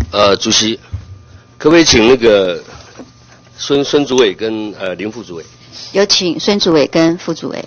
主席，可不可以请那个孙主委跟林副主委？ 有请孙主委跟副主委。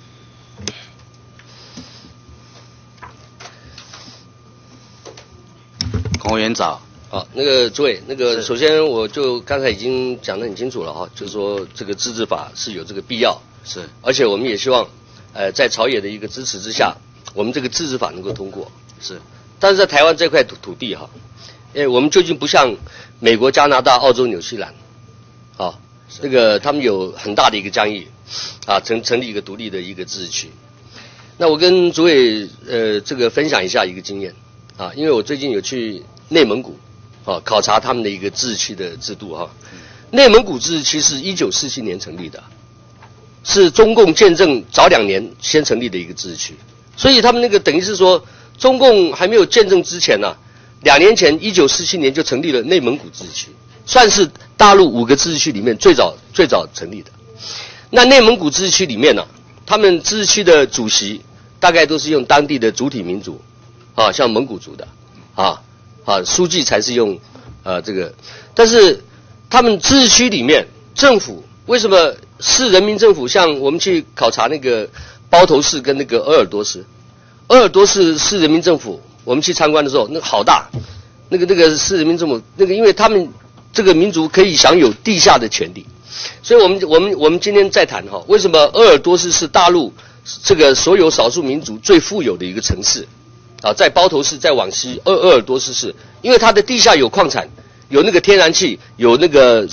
孔委员早。 好，那个主委，那个首先我就刚才已经讲得很清楚了哈，就是说这个自治法是有这个必要， 是， 而且我们也希望，在朝野的一个支持之下，我们这个自治法能够通过， 是。但是在台湾这块土地哈，我们究竟不像美国、加拿大、澳洲、纽西兰，啊，这个他们有很大的一个疆域，啊，成立一个独立的一个自治区。那我跟主委这个分享一下一个经验，啊，因为我最近有去内蒙古。考察他们的一个自治区的制度哈。内蒙古自治区是1947年成立的，是中共建政早2年先成立的一个自治区，所以他们那个等于是说，中共还没有建政之前呢，2年前1947年就成立了内蒙古自治区，算是大陆5个自治区里面最早成立的。那内蒙古自治区里面呢，他们自治区的主席大概都是用当地的主体民族，啊，像蒙古族的，书记才是用这个，但是他们自治区里面政府为什么市人民政府，像我们去考察那个包头市跟那个鄂尔多市，鄂尔多市市人民政府，我们去参观的时候，那个好大，那个市人民政府那个，因为他们这个民族可以享有地下的权利，所以我们今天在谈哈，为什么鄂尔多市是大陆这个所有少数民族最富有的一个城市？啊，在包头市，在往西鄂尔多斯市，因为它的地下有矿产，有那个天然气，有那个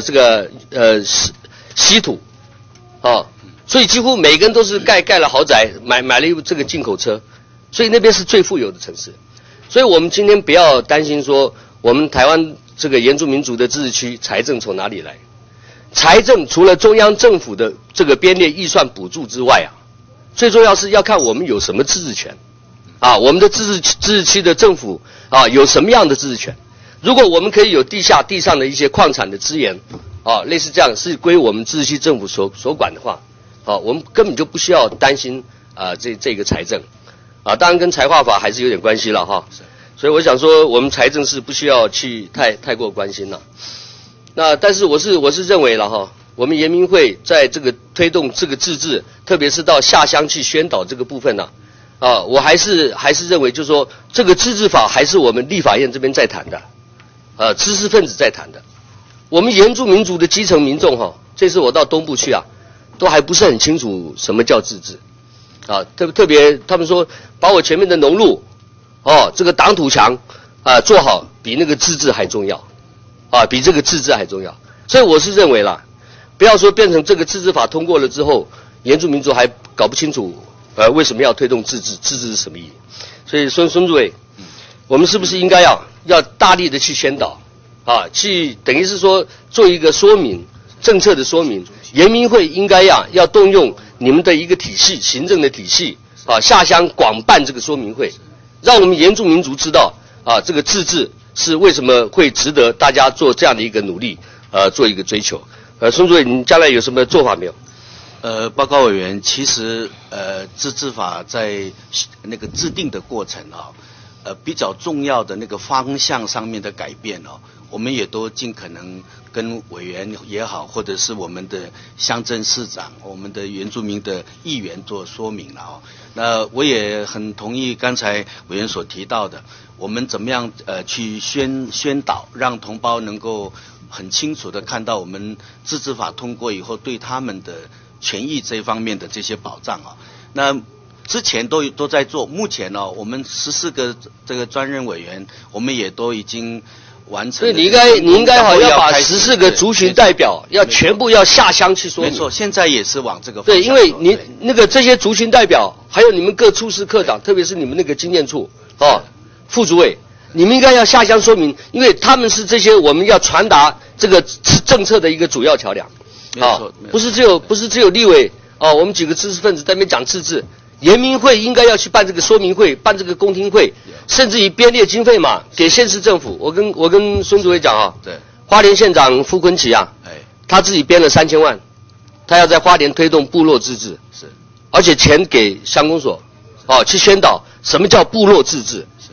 稀土，啊，所以几乎每个人都是盖了豪宅，买了一部这个进口车，所以那边是最富有的城市。所以我们今天不要担心说我们台湾这个原住民族的自治区财政从哪里来，财政除了中央政府的这个编列预算补助之外啊，最重要是要看我们有什么自治权。啊，我们的自治区的政府啊，有什么样的自治权？如果我们可以有地上的一些矿产的资源，啊，类似这样是归我们自治区政府所管的话，啊，我们根本就不需要担心啊这个财政，啊，当然跟财划法还是有点关系了哈。所以我想说，我们财政是不需要去太过关心了。那但是我是认为了哈，我们原民会在这个推动这个自治，特别是到下乡去宣导这个部分呢。我还是认为，就是说，这个自治法还是我们立法院这边在谈的，知识分子在谈的。我们原住民族的基层民众哈，这次我到东部去啊，都还不是很清楚什么叫自治，啊，特别他们说把我前面的农路，这个挡土墙做好，比那个自治还重要，啊，比这个自治还重要。所以我是认为啦，不要说变成这个自治法通过了之后，原住民族还搞不清楚。为什么要推动自治？自治是什么意义？所以孙主委，我们是不是应该要大力的去宣导，啊，去等于是说做一个说明，政策的说明。原民会应该要动用你们的一个体系，行政的体系，啊，下乡广办这个说明会，让我们原住民族知道，啊，这个自治是为什么会值得大家做这样的一个努力，做一个追求。孙主委，你将来有什么做法没有？ 报告委员，其实自治法在那个制定的过程比较重要的那个方向上面的改变我们也都尽可能跟委员也好，或者是我们的乡镇市长、我们的原住民的议员做说明了那我也很同意刚才委员所提到的，我们怎么样去宣导，让同胞能够很清楚的看到我们自治法通过以后对他们的权益这一方面的这些保障那之前都在做，目前我们14个这个专任委员，我们也都已经完成。 所以你应该要把14个族群代表全部下乡去说明。 没错，现在也是往这个方向。 对，因为你那个这些族群代表，还有你们各处室科长，特别是你们那个经验处副主委，你们应该要下乡说明，因为他们是这些我们要传达这个政策的一个主要桥梁。 没错， 不是只有立委我们几个知识分子在那边讲自治，原民会应该要去办这个说明会，办这个公听会，甚至于编列经费嘛，给县市政府。我跟孙主委讲对， 花莲县长傅昆萁他自己编了3000万，他要在花莲推动部落自治， 是， 而且钱给乡公所去宣导什么叫部落自治，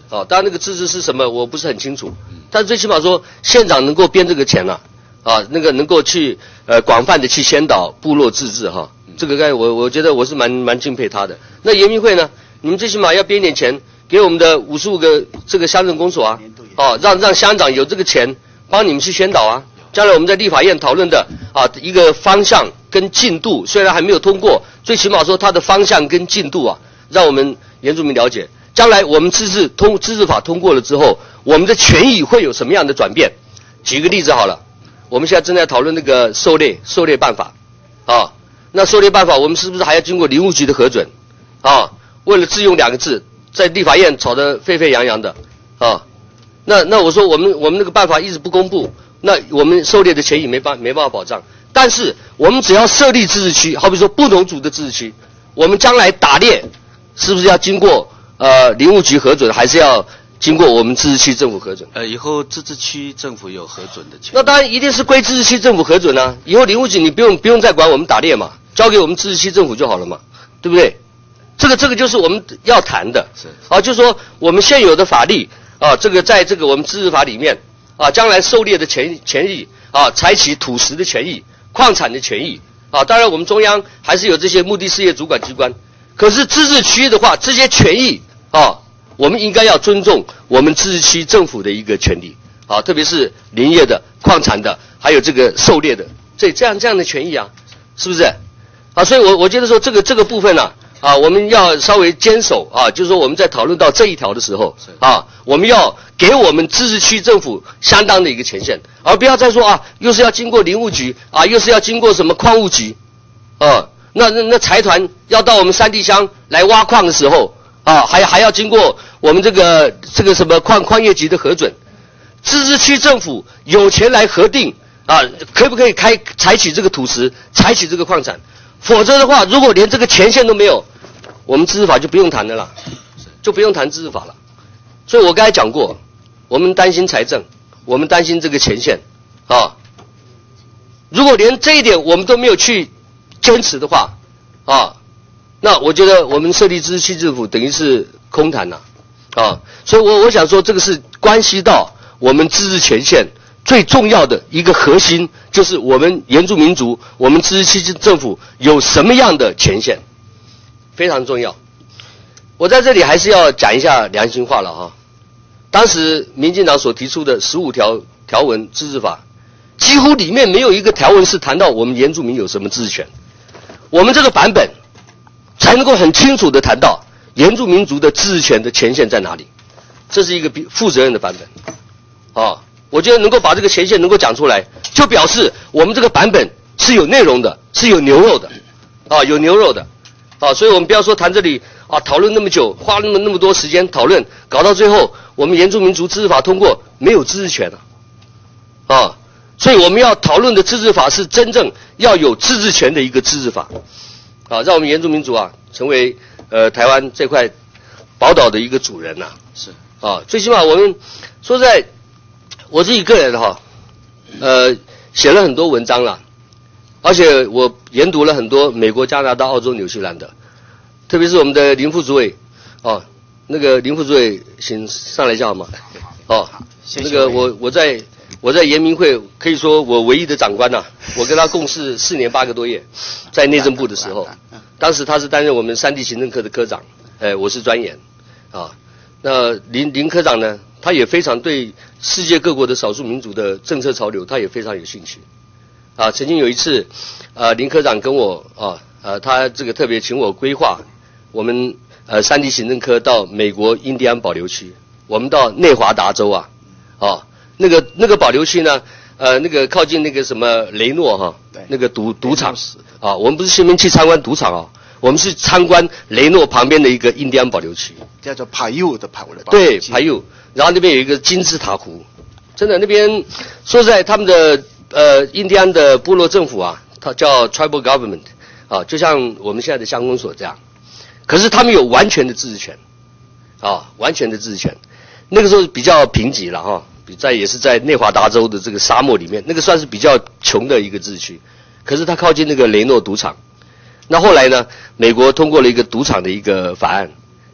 啊，当然那个自治是什么我不是很清楚，但最起码说县长能够编这个钱了，啊，那个能够去广泛的去先导部落自治哈，这个我觉得我是蛮敬佩他的。那研明会呢，你们最起码要编点钱给我们的55个这个乡镇公所啊，啊，让乡长有这个钱帮你们去宣导啊。将来我们在立法院讨论的啊一个方向跟进度，虽然还没有通过，最起码说它的方向跟进度啊，让我们原住民了解。将来我们自治法通过了之后，我们的权益会有什么样的转变？举个例子好了，我们现在正在讨论那个狩猎办法，啊，那狩猎办法我们是不是还要经过林务局的核准？啊，为了自用2个字，在立法院吵得沸沸扬扬的，啊，那我说我们那个办法一直不公布。那我们狩猎的权益没办法保障，但是我们只要设立自治区，好比说布农族的自治区，我们将来打猎是不是要经过林务局核准，还是要经过我们自治区政府核准？ 以后自治区政府有核准的权。 那当然一定是归自治区政府核准啊，以后林务局你不用再管我们打猎嘛，交给我们自治区政府就好了嘛，对不对？这个就是我们要谈的，是啊，就是说我们现有的法律啊，这个在这个我们自治法里面。啊，将来狩猎的权益啊，采取土石的权益、矿产的权益啊，当然我们中央还是有这些目的事业主管机关，可是自治区的话，这些权益啊，我们应该要尊重我们自治区政府的一个权利啊，特别是林业的、矿产的，还有这个狩猎的，这样的权益啊，是不是？啊，所以我觉得说这个部分呢。啊，我们要稍微坚守啊，就是说我们在讨论到这一条的时候啊，我们要给我们自治区政府相当的一个权限，而不要再说啊，又是要经过林务局啊，又是要经过什么矿务局，那财团要到我们山地乡来挖矿的时候啊，还要经过我们这个什么矿业局的核准，自治区政府有权来核定啊，可不可以采取这个土石，采取这个矿产。否则的话，如果连这个权限都没有，我们自治法就不用谈的啦，就不用谈自治法了。所以我刚才讲过，我们担心财政，我们担心这个权限啊。如果连这一点我们都没有去坚持的话啊，那我觉得我们设立自治区政府等于是空谈了啊。所以我想说，这个是关系到我们自治权限最重要的一个核心，就是我们原住民族，我们自治区政府有什么样的权限，非常重要。我在这里还是要讲一下良心话了哈。当时民进党所提出的15条文自治法，几乎里面没有一个条文是谈到我们原住民有什么自治权。我们这个版本才能够很清楚地谈到原住民族的自治权的权限在哪里。这是一个负责任的版本啊。我觉得能够把这个权限能够讲出来，就表示我们这个版本是有内容的，是有牛肉的，啊，有牛肉的，啊，所以我们不要说谈这里啊，讨论那么久，花那么多时间讨论，搞到最后我们原住民族自治法通过没有自治权啊，所以我们要讨论的自治法是真正要有自治权的一个自治法，啊，让我们原住民族啊成为台湾这块宝岛的一个主人呐，是啊，最起码我们说实在。我自己个人哈，写了很多文章了，而且我研读了很多美国、加拿大、澳洲、纽西兰的，特别是我们的林副主委，哦，那个林副主委，请上来一下好吗？哦，那个我在研明会可以说我唯一的长官呐，我跟他共事4年8个多月，在内政部的时候，当时他是担任我们山地行政科的科长，我是专员，啊，那林科长呢？他也非常对世界各国的少数民族的政策潮流，他也非常有兴趣。啊，曾经有一次，林科长跟我他这个特别请我规划我们山地行政科到美国印第安保留区，我们到内华达州那个保留区呢，那个靠近那个什么雷诺哈，那个赌场啊，我们不是顺便去参观赌场啊。我们是参观雷诺旁边的一个印第安保留区， 叫做帕尤的保留区。 对，帕尤，然后那边有一个金字塔湖，真的那边说实在他们的印第安的部落政府啊，它叫 tribal government 啊，就像我们现在的乡公所这样，可是他们有完全的自治权，啊，完全的自治权。那个时候比较贫瘠了哈，也是在内华达州的这个沙漠里面，那个算是比较穷的一个自治区，可是它靠近那个雷诺赌场。那后来呢？美国通过了一个赌场的一个法案，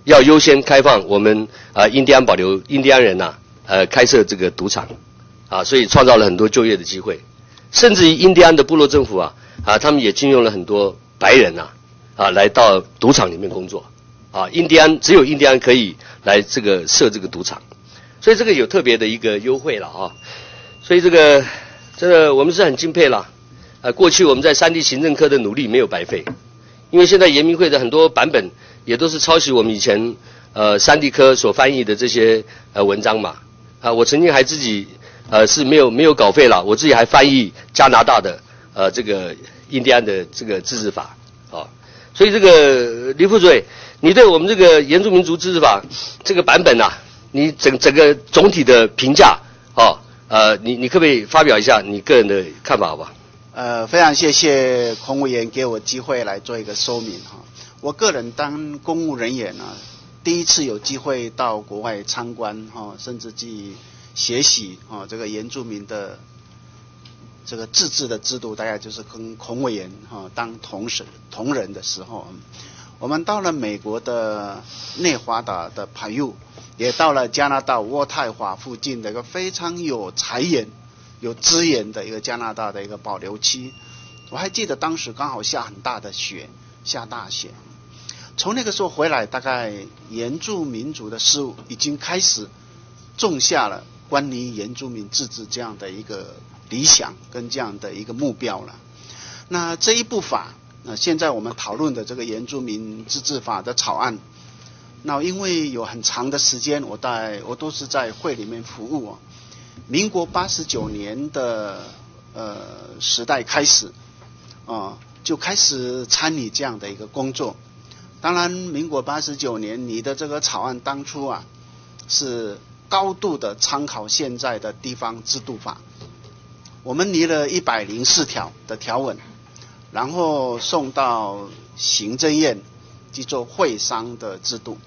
要优先开放我们印第安保留印第安人开设这个赌场所以创造了很多就业的机会，甚至于印第安的部落政府他们也聘用了很多白人来到赌场里面工作只有印第安可以来设这个赌场，所以这个有特别的一个优惠了所以这个我们是很敬佩啦过去我们在山地行政科的努力没有白费，因为现在研明会的很多版本也都是抄袭我们以前山地科所翻译的这些文章嘛我曾经还自己是没有稿费啦，我自己还翻译加拿大的这个印第安的这个自治法所以这个李副主委，你对我们这个原住民族自治法这个版本你整个总体的评价你可不可以发表一下你个人的看法好吧？ 非常谢谢孔委员给我机会来做一个说明我个人当公务人员第一次有机会到国外参观甚至去学习这个原住民的这个自治的制度，大概就是跟孔委员当同仁的时候，我们到了美国的内华达的帕尤，也到了加拿大渥太华附近的一个非常有财源、有资源的一个加拿大的一个保留区。我还记得当时刚好下很大的雪，下大雪。从那个时候回来，大概原住民族的事务已经开始种下了关于原住民自治这样的一个理想跟这样的一个目标了。那这一部法，现在我们讨论的这个原住民自治法的草案，那因为有很长的时间，我都是在会里面服务民国89年的时代开始就开始参与这样的一个工作。当然民国89年你的这个草案当初是高度的参考现在的地方制度法，我们拟了104条的条文，然后送到行政院去做会商的制度。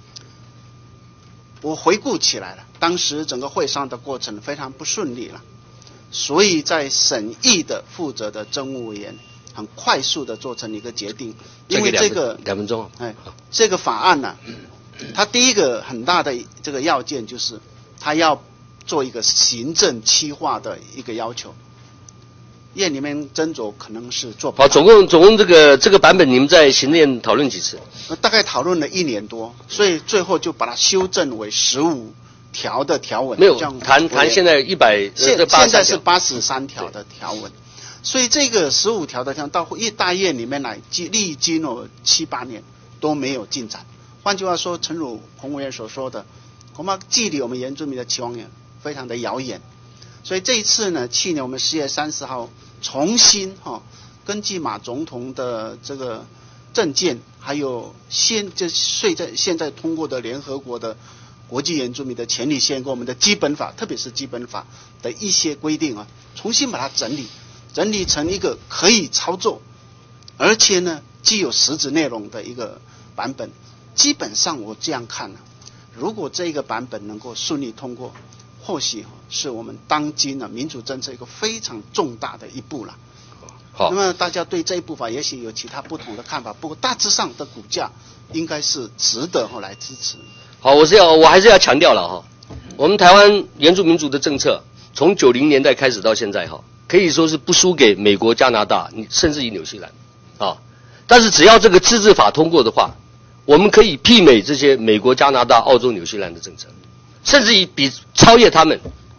我回顾起来了，当时整个会商的过程非常不顺利了，所以在审议的负责的政务委员很快速的做成一个决定，因为这个 2分钟这个法案它第一个很大的这个要件就是它要做一个行政企划的一个要求，院里面斟酌可能是做不到。 总共这个版本你们在行政院讨论几次？ 大概讨论了1年多，所以最后就把它修正为15条的条文。 没有谈现在现在是83条的条文。所以这个15条的条到大院里面来，历经了7、8年都没有进展。换句话说，诚如洪委员所说的，恐怕距离我们原住民的期望非常的遥远。所以这一次呢，去年我们4月30号重新根据马总统的这个政见，还有现在通过的联合国的国际原住民的权利宪跟我们的基本法，特别是基本法的一些规定重新把它整理成一个可以操作，而且呢具有实质内容的一个版本。基本上我这样看如果这个版本能够顺利通过，或许是我们当今民主政策一个非常重大的一步了。好，那么大家对这一步法也许有其他不同的看法，不过大致上的股价应该是值得来支持。 好，我还是要强调了我们台湾原住民族的政策从90年代开始到现在可以说是不输给美国、加拿大，甚至于纽西兰但是只要这个自治法通过的话，我们可以媲美这些美国、加拿大、澳洲、纽西兰的政策，甚至于超越他们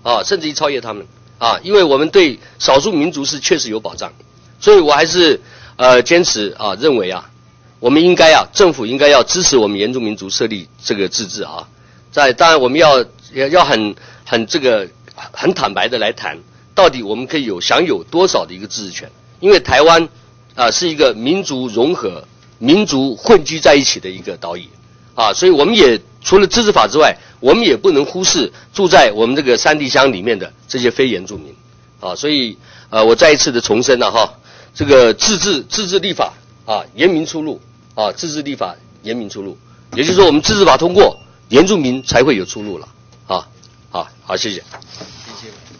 因为我们对少数民族是确实有保障。所以我还是坚持认为我们政府应该要支持我们原住民族设立这个自治当然我们要很坦白的来谈，到底我们可以享有多少的一个自治权？因为台湾是一个民族融合、民族混居在一起的一个岛屿所以我们也除了自治法之外，我们也不能忽视住在我们这个山地乡里面的这些非原住民所以我再一次的重申这个自治立法严明出路自治立法严明出路，也就是说我们自治法通过，原住民才会有出路了好，谢谢。 谢谢。